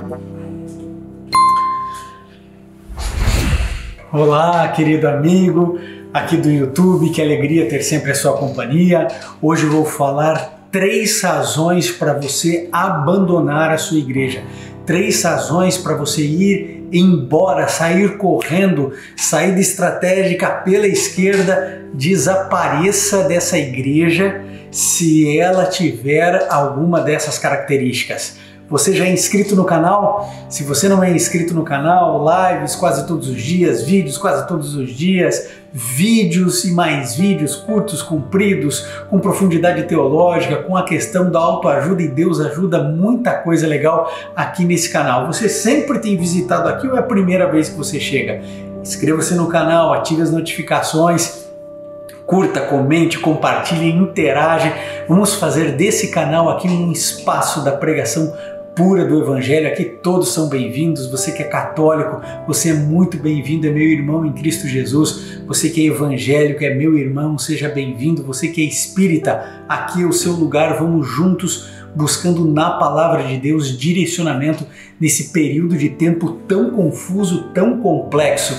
Olá, querido amigo aqui do YouTube, que alegria ter sempre a sua companhia. Hoje eu vou falar 3 razões para você abandonar a sua igreja. 3 razões para você ir embora, sair correndo, saída estratégica pela esquerda, desapareça dessa igreja se ela tiver alguma dessas características. Você já é inscrito no canal? Se você não é inscrito no canal, lives quase todos os dias, vídeos quase todos os dias, vídeos e mais vídeos curtos, compridos, com profundidade teológica, com a questão da autoajuda, e Deus ajuda, muita coisa legal aqui nesse canal. Você sempre tem visitado aqui ou é a primeira vez que você chega? Inscreva-se no canal, ative as notificações, curta, comente, compartilhe, interage. Vamos fazer desse canal aqui um espaço da pregação pura do Evangelho. Aqui todos são bem-vindos. Você que é católico, você é muito bem-vindo, é meu irmão em Cristo Jesus. Você que é evangélico, é meu irmão, seja bem-vindo. Você que é espírita, aqui é o seu lugar. Vamos juntos buscando na palavra de Deus direcionamento nesse período de tempo tão confuso, tão complexo.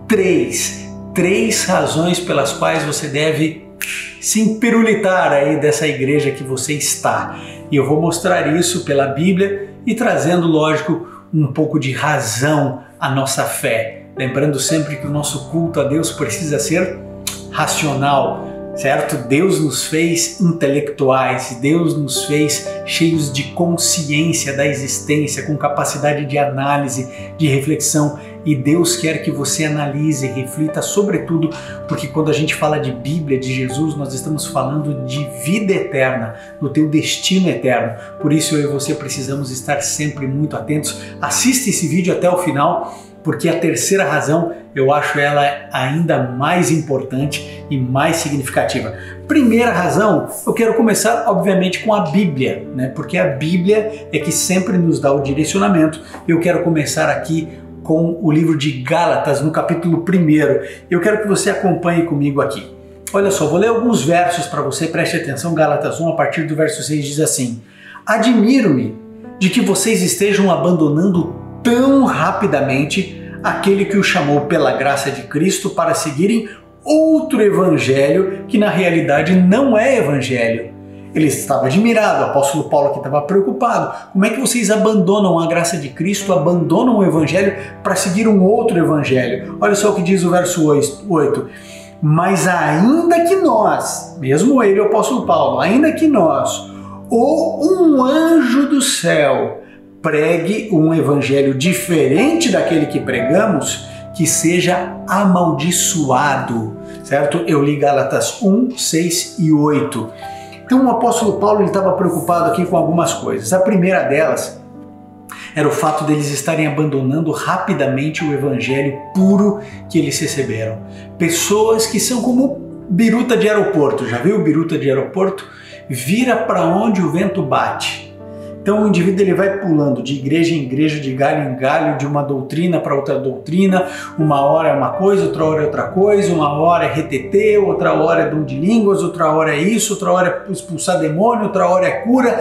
Três razões pelas quais você deve se empirulitar aí dessa igreja que você está. E eu vou mostrar isso pela Bíblia e trazendo, lógico, um pouco de razão à nossa fé. Lembrando sempre que o nosso culto a Deus precisa ser racional, certo? Deus nos fez intelectuais, Deus nos fez cheios de consciência da existência, com capacidade de análise, de reflexão, e Deus quer que você analise e reflita sobretudo, porque quando a gente fala de Bíblia, de Jesus, nós estamos falando de vida eterna, do teu destino eterno. Por isso eu e você precisamos estar sempre muito atentos. Assista esse vídeo até o final, porque a terceira razão eu acho ela ainda mais importante e mais significativa. Primeira razão, eu quero começar obviamente com a Bíblia, né? Porque a Bíblia é que sempre nos dá o direcionamento. Eu quero começar aqui com o livro de Gálatas, no capítulo 1. Eu quero que você acompanhe comigo aqui. Olha só, vou ler alguns versos para você, preste atenção. Gálatas 1, a partir do verso 6, diz assim: Admiro-me de que vocês estejam abandonando tão rapidamente aquele que o chamou pela graça de Cristo para seguirem outro evangelho que na realidade não é evangelho. Ele estava admirado, o apóstolo Paulo aqui estava preocupado. Como é que vocês abandonam a graça de Cristo, abandonam o evangelho para seguir um outro evangelho? Olha só o que diz o verso 8. Mas ainda que nós, mesmo ele, o apóstolo Paulo, ainda que nós, ou um anjo do céu, pregue um evangelho diferente daquele que pregamos, que seja amaldiçoado, certo? Eu li Gálatas 1, 6 e 8. Então o apóstolo Paulo estava preocupado aqui com algumas coisas. A primeira delas era o fato deles estarem abandonando rapidamente o evangelho puro que eles receberam. Pessoas que são como biruta de aeroporto. Já viu biruta de aeroporto? Vira para onde o vento bate. Então o indivíduo ele vai pulando de igreja em igreja, de galho em galho, de uma doutrina para outra doutrina. Uma hora é uma coisa, outra hora é outra coisa, uma hora é retetê, outra hora é dom de línguas, outra hora é isso, outra hora é expulsar demônio, outra hora é cura.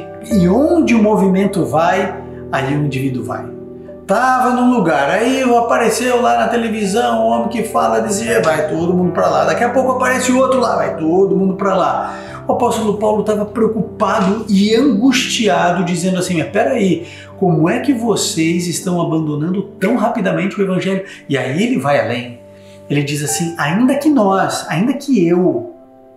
E onde o movimento vai, ali o indivíduo vai. Tava num lugar, aí apareceu lá na televisão um homem que fala, dizia, vai todo mundo para lá. Daqui a pouco aparece outro lá, vai todo mundo para lá. O apóstolo Paulo estava preocupado e angustiado, dizendo assim, mas peraí, como é que vocês estão abandonando tão rapidamente o evangelho? E aí ele vai além. Ele diz assim, ainda que nós, ainda que eu,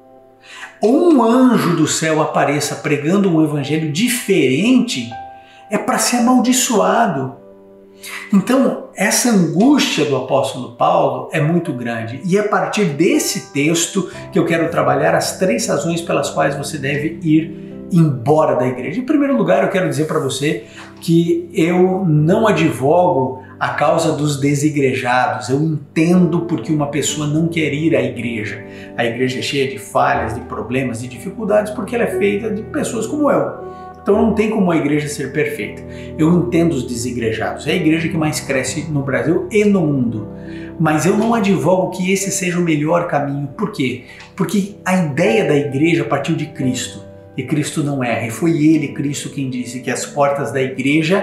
ou um anjo do céu apareça pregando um evangelho diferente, é para ser amaldiçoado. Então, essa angústia do apóstolo Paulo é muito grande, e é a partir desse texto que eu quero trabalhar as 3 razões pelas quais você deve ir embora da igreja. Em primeiro lugar, eu quero dizer para você que eu não advogo a causa dos desigrejados. Eu entendo porque uma pessoa não quer ir à igreja. A igreja é cheia de falhas, de problemas, de dificuldades, porque ela é feita de pessoas como eu. Então não tem como a igreja ser perfeita. Eu entendo os desigrejados. É a igreja que mais cresce no Brasil e no mundo. Mas eu não advogo que esse seja o melhor caminho. Por quê? Porque a ideia da igreja partiu de Cristo. E Cristo não erra. E foi ele, Cristo, quem disse que as portas da igreja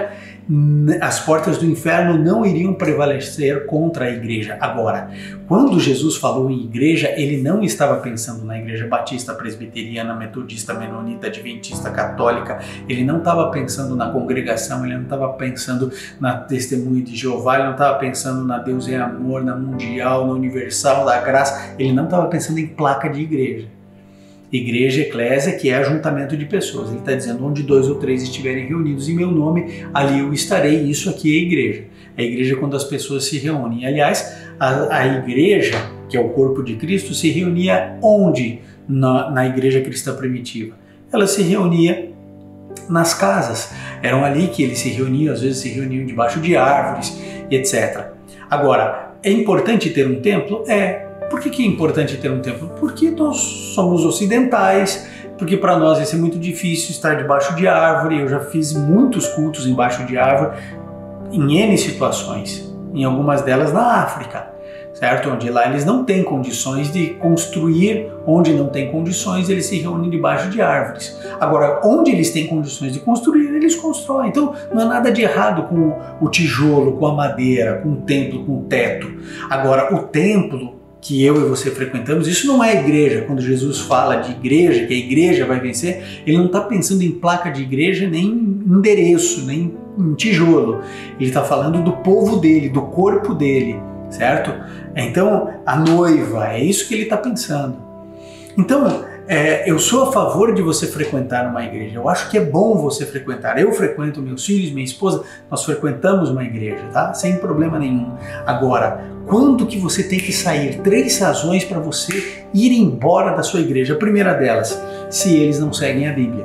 as portas do inferno não iriam prevalecer contra a igreja. Agora, quando Jesus falou em igreja, ele não estava pensando na igreja batista, presbiteriana, metodista, menonita, adventista, católica, ele não estava pensando na congregação, ele não estava pensando na testemunha de Jeová, ele não estava pensando na Deus é amor, na mundial, na universal, da graça, ele não estava pensando em placa de igreja. Igreja, eclésia, que é ajuntamento de pessoas. Ele está dizendo, onde 2 ou 3 estiverem reunidos em meu nome, ali eu estarei. Isso aqui é igreja. A igreja é quando as pessoas se reúnem. Aliás, a igreja, que é o corpo de Cristo, se reunia onde? Na igreja cristã primitiva. Ela se reunia nas casas. Eram ali que eles se reuniam, às vezes se reuniam debaixo de árvores, etc. Agora, é importante ter um templo? Por que é importante ter um templo? Porque nós somos ocidentais, porque para nós ia ser muito difícil estar debaixo de árvore. Eu já fiz muitos cultos embaixo de árvore, em N situações, em algumas delas na África, certo? Onde lá eles não têm condições de construir, onde não tem condições, eles se reúnem debaixo de árvores. Agora, onde eles têm condições de construir, eles constroem. Então, não há nada de errado com o tijolo, com a madeira, com o templo, com o teto. Agora, o templo que eu e você frequentamos, isso não é igreja. Quando Jesus fala de igreja, que a igreja vai vencer, ele não está pensando em placa de igreja, nem em endereço, nem em tijolo. Ele está falando do povo dele, do corpo dele, certo? Então, a noiva, é isso que ele está pensando. Então, eu sou a favor de você frequentar uma igreja. Eu acho que é bom você frequentar. Eu frequento, meus filhos, minha esposa, nós frequentamos uma igreja, tá? Sem problema nenhum. Agora, quando que você tem que sair? 3 razões para você ir embora da sua igreja. A primeira delas, se eles não seguem a Bíblia.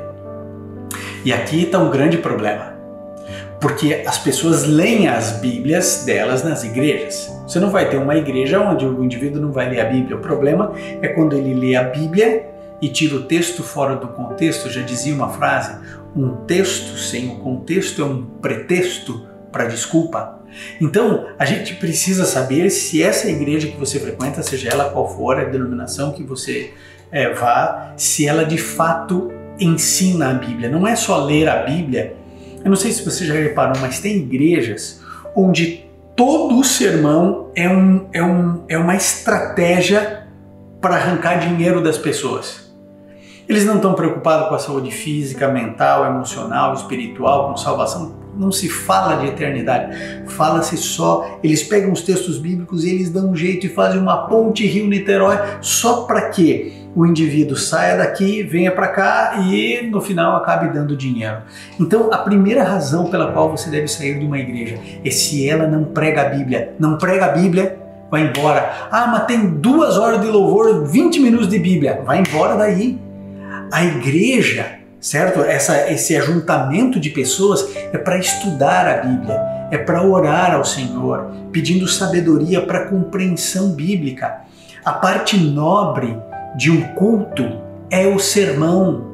E aqui está um grande problema. Porque as pessoas leem as Bíblias delas nas igrejas. Você não vai ter uma igreja onde o indivíduo não vai ler a Bíblia. O problema é quando ele lê a Bíblia e tira o texto fora do contexto. Eu já dizia uma frase, um texto sem o contexto é um pretexto para desculpa. Então, a gente precisa saber se essa igreja que você frequenta, seja ela qual for a denominação que você vá, se ela de fato ensina a Bíblia. Não é só ler a Bíblia. Eu não sei se você já reparou, mas tem igrejas onde todo o sermão é uma estratégia para arrancar dinheiro das pessoas. Eles não estão preocupados com a saúde física, mental, emocional, espiritual, com salvação. Não se fala de eternidade, fala-se só, eles pegam os textos bíblicos e eles dão um jeito e fazem uma ponte Rio-Niterói só para que o indivíduo saia daqui, venha para cá e no final acabe dando dinheiro. Então a primeira razão pela qual você deve sair de uma igreja é se ela não prega a Bíblia. Não prega a Bíblia, vai embora. Ah, mas tem 2 horas de louvor, 20 minutos de Bíblia. Vai embora daí. A igreja, certo? Esse ajuntamento de pessoas é para estudar a Bíblia, é para orar ao Senhor, pedindo sabedoria para compreensão bíblica. A parte nobre de um culto é o sermão.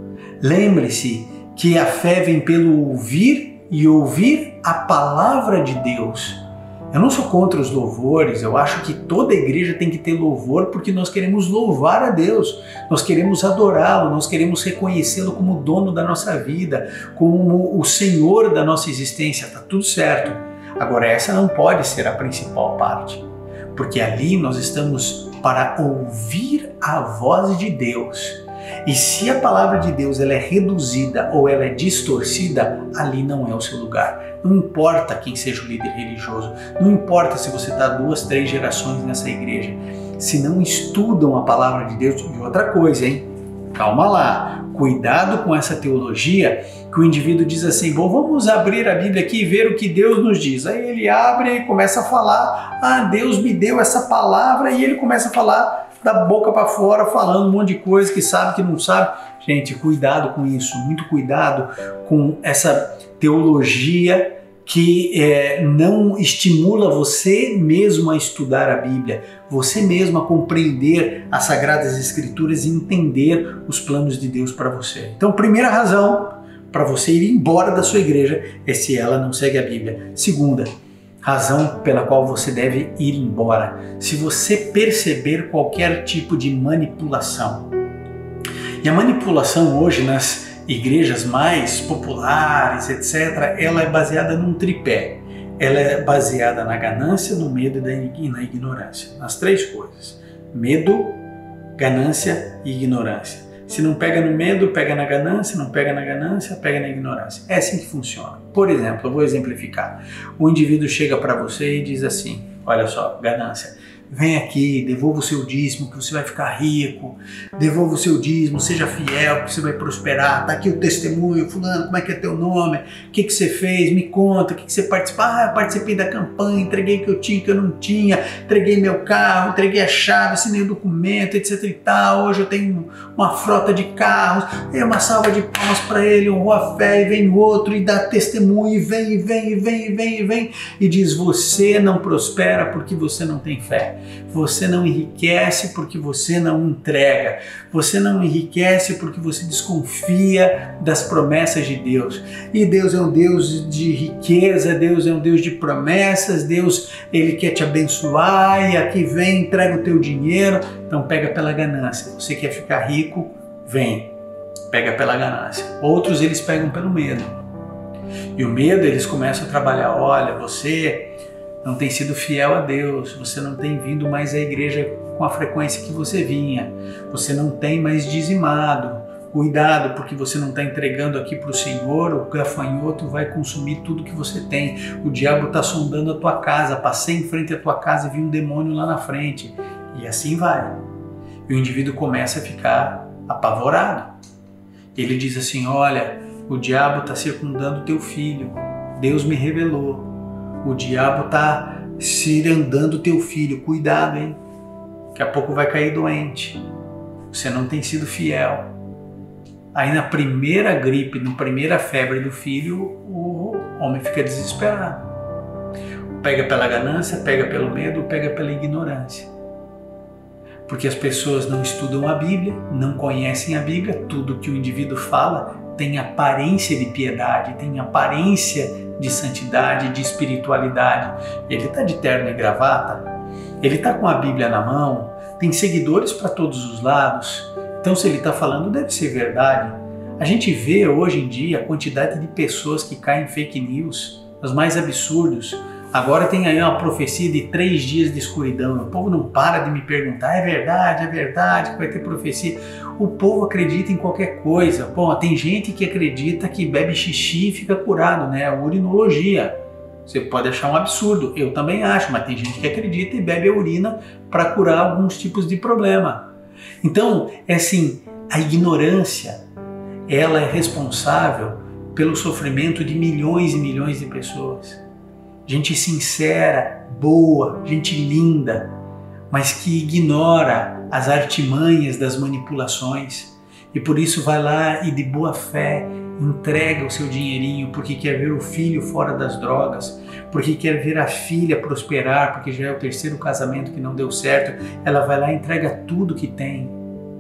Lembre-se que a fé vem pelo ouvir e ouvir a palavra de Deus. Eu não sou contra os louvores, eu acho que toda igreja tem que ter louvor porque nós queremos louvar a Deus, nós queremos adorá-lo, nós queremos reconhecê-lo como dono da nossa vida, como o Senhor da nossa existência, tá tudo certo. Agora essa não pode ser a principal parte, porque ali nós estamos para ouvir a voz de Deus. E se a palavra de Deus ela é reduzida ou ela é distorcida, ali não é o seu lugar. Não importa quem seja o líder religioso, não importa se você está 2, 3 gerações nessa igreja, se não estudam a palavra de Deus. E outra coisa, hein? Calma lá, cuidado com essa teologia que o indivíduo diz assim, bom, vamos abrir a Bíblia aqui e ver o que Deus nos diz. Aí ele abre e começa a falar, ah, Deus me deu essa palavra, e ele começa a falar da boca para fora, falando um monte de coisa que sabe, que não sabe. Gente, cuidado com isso, muito cuidado com essa teologia que não estimula você mesmo a estudar a Bíblia, você mesmo a compreender as Sagradas Escrituras e entender os planos de Deus para você. Então, primeira razão para você ir embora da sua igreja é se ela não segue a Bíblia. Segunda razão pela qual você deve ir embora, se você perceber qualquer tipo de manipulação. E a manipulação hoje nas igrejas mais populares, etc., ela é baseada num tripé. Ela é baseada na ganância, no medo e na ignorância. Nas três coisas. Medo, ganância e ignorância. Se não pega no medo, pega na ganância, não pega na ganância, pega na ignorância. É assim que funciona. Por exemplo, eu vou exemplificar. O indivíduo chega para você e diz assim, olha só, ganância. Vem aqui, devolva o seu dízimo que você vai ficar rico, devolva o seu dízimo, seja fiel que você vai prosperar, tá aqui o testemunho, fulano, como é que é teu nome, o que você fez, me conta, o que você participou, eu participei da campanha, entreguei o que eu tinha, que eu não tinha, entreguei meu carro, entreguei a chave, assinei o documento, etc e tal, hoje eu tenho uma frota de carros, dei uma salva de palmas para ele, honrou a fé, e vem outro e dá testemunho, e vem, e diz, você não prospera porque você não tem fé. Você não enriquece porque você não entrega. Você não enriquece porque você desconfia das promessas de Deus. E Deus é um Deus de riqueza, Deus é um Deus de promessas, Deus, Ele quer te abençoar e aqui vem, entrega o teu dinheiro. Então pega pela ganância. Você quer ficar rico? Vem. Pega pela ganância. Outros eles pegam pelo medo. E o medo eles começam a trabalhar, olha, você não tem sido fiel a Deus, você não tem vindo mais à igreja com a frequência que você vinha, você não tem mais dizimado, cuidado porque você não está entregando aqui para o Senhor, o gafanhoto vai consumir tudo que você tem, o diabo está sondando a tua casa, passei em frente à tua casa e vi um demônio lá na frente, e assim vai. E o indivíduo começa a ficar apavorado, ele diz assim, olha, o diabo está circundando teu filho, Deus me revelou, o diabo está cirandando teu filho, cuidado, hein? Daqui a pouco vai cair doente. Você não tem sido fiel. Aí na primeira gripe, na primeira febre do filho, o homem fica desesperado. Pega pela ganância, pega pelo medo, pega pela ignorância. Porque as pessoas não estudam a Bíblia, não conhecem a Bíblia, tudo que o indivíduo fala tem aparência de piedade, tem aparência de santidade, de espiritualidade. Ele está de terno e gravata, ele está com a Bíblia na mão, tem seguidores para todos os lados, então se ele está falando deve ser verdade. A gente vê hoje em dia a quantidade de pessoas que caem em fake news, os mais absurdos. Agora tem aí uma profecia de 3 dias de escuridão, o povo não para de me perguntar, é verdade que vai ter profecia. O povo acredita em qualquer coisa. Bom, tem gente que acredita que bebe xixi e fica curado, né? A urinologia. Você pode achar um absurdo, eu também acho, mas tem gente que acredita e bebe a urina para curar alguns tipos de problema. Então, é assim, a ignorância, ela é responsável pelo sofrimento de milhões e milhões de pessoas. Gente sincera, boa, gente linda, mas que ignora as artimanhas das manipulações e por isso vai lá e de boa fé entrega o seu dinheirinho porque quer ver o filho fora das drogas, porque quer ver a filha prosperar, porque já é o 3º casamento que não deu certo, ela vai lá e entrega tudo que tem.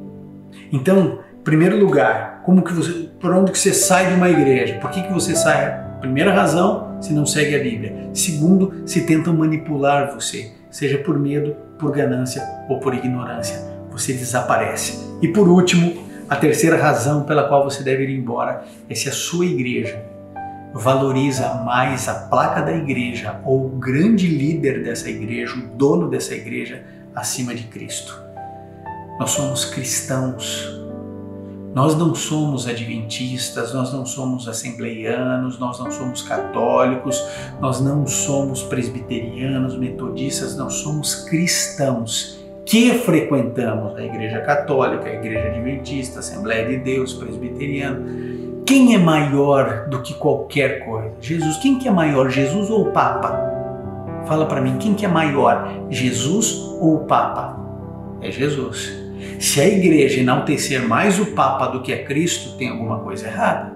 Então, em primeiro lugar, por onde que você sai de uma igreja? Por que você sai? Primeira razão, se não segue a Bíblia. Segundo, se tentam manipular você, seja por medo, por ganância ou por ignorância. Você desaparece. E por último, a terceira razão pela qual você deve ir embora é se a sua igreja valoriza mais a placa da igreja ou o grande líder dessa igreja, o dono dessa igreja, acima de Cristo. Nós somos cristãos. Nós não somos adventistas, nós não somos assembleianos, nós não somos católicos, nós não somos presbiterianos, metodistas, nós somos cristãos que frequentamos a igreja católica, a igreja adventista, a Assembleia de Deus, presbiteriana. Quem é maior do que qualquer coisa? Jesus. Quem que é maior, Jesus ou o Papa? Fala para mim, quem que é maior, Jesus ou o Papa? É Jesus. Se a igreja enaltecer mais o Papa do que a Cristo, tem alguma coisa errada.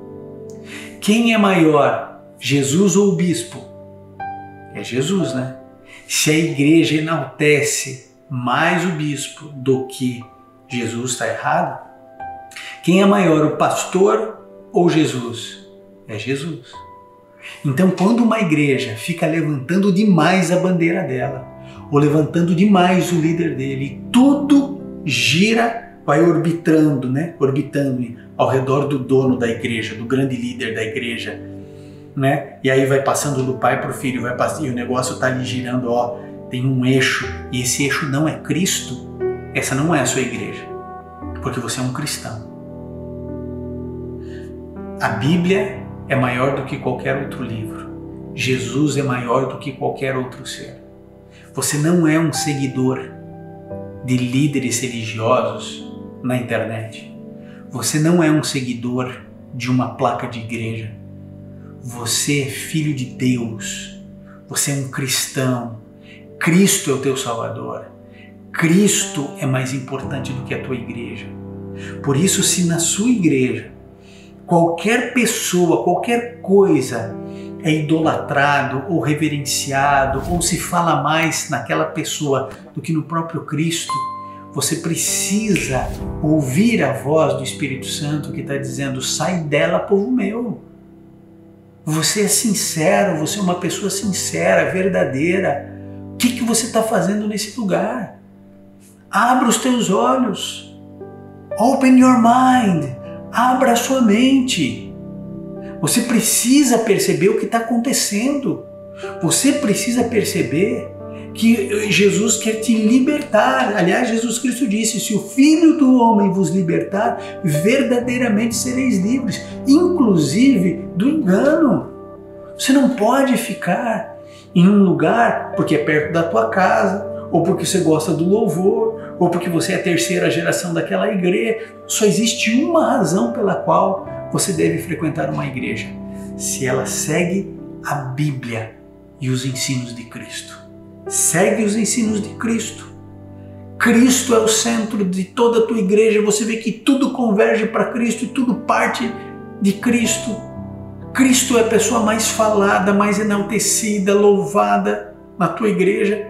Quem é maior, Jesus ou o bispo? É Jesus, né? Se a igreja enaltece mais o bispo do que Jesus, está errado. Quem é maior, o pastor ou Jesus? É Jesus. Então, quando uma igreja fica levantando demais a bandeira dela, ou levantando demais o líder dele, tudo gira vai orbitando, né? Orbitando ao redor do dono da igreja, do grande líder da igreja, né? E aí vai passando do pai para o filho, vai passando, e o negócio está ali girando, ó, tem um eixo, e esse eixo não é Cristo, essa não é a sua igreja, porque você é um cristão. A Bíblia é maior do que qualquer outro livro. Jesus é maior do que qualquer outro ser. Você não é um seguidor de líderes religiosos na internet. Você não é um seguidor de uma placa de igreja. Você é filho de Deus. Você é um cristão. Cristo é o teu Salvador. Cristo é mais importante do que a tua igreja. Por isso, se na sua igreja qualquer pessoa, qualquer coisa é idolatrado ou reverenciado, ou se fala mais naquela pessoa do que no próprio Cristo, você precisa ouvir a voz do Espírito Santo que está dizendo: sai dela, povo meu. Você é sincero, você é uma pessoa sincera, verdadeira. O que você está fazendo nesse lugar? Abra os teus olhos. Open your mind. Abra a sua mente. Você precisa perceber o que está acontecendo. Você precisa perceber que Jesus quer te libertar. Aliás, Jesus Cristo disse: se o Filho do Homem vos libertar, verdadeiramente sereis livres, inclusive do engano. Você não pode ficar em um lugar porque é perto da tua casa, ou porque você gosta do louvor, ou porque você é a terceira geração daquela igreja. Só existe uma razão pela qual você deve frequentar uma igreja: se ela segue a Bíblia e os ensinos de Cristo. Segue os ensinos de Cristo. Cristo é o centro de toda a tua igreja. Você vê que tudo converge para Cristo e tudo parte de Cristo. Cristo é a pessoa mais falada, mais enaltecida, louvada na tua igreja.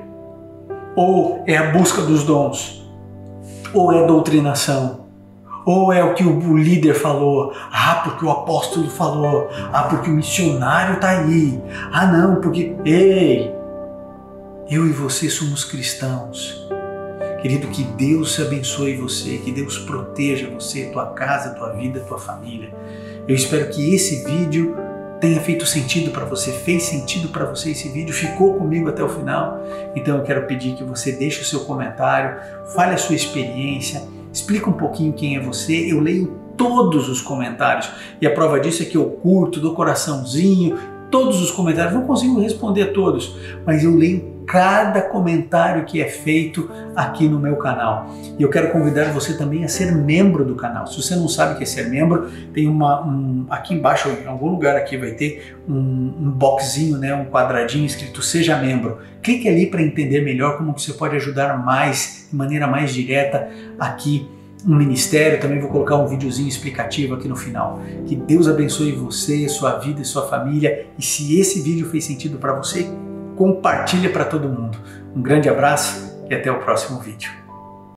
Ou é a busca dos dons, ou é a doutrinação, ou é o que o líder falou, porque o apóstolo falou, porque o missionário está aí, não, porque, ei, eu e você somos cristãos. Querido, que Deus abençoe você, que Deus proteja você, tua casa, tua vida, tua família. Eu espero que esse vídeo tenha feito sentido para você, fez sentido para você esse vídeo, ficou comigo até o final. Então eu quero pedir que você deixe o seu comentário, fale a sua experiência, explica um pouquinho quem é você. Eu leio todos os comentários e a prova disso é que eu curto, dou coraçãozinho, todos os comentários. Não consigo responder a todos, mas eu leio cada comentário que é feito aqui no meu canal. E eu quero convidar você também a ser membro do canal. Se você não sabe o que é ser membro, tem aqui embaixo, em algum lugar aqui vai ter um boxinho, né, um quadradinho escrito Seja Membro. Clique ali para entender melhor como que você pode ajudar mais, de maneira mais direta aqui no ministério. Também vou colocar um videozinho explicativo aqui no final. Que Deus abençoe você, sua vida e sua família. E se esse vídeo fez sentido para você, compartilha para todo mundo. Um grande abraço e até o próximo vídeo.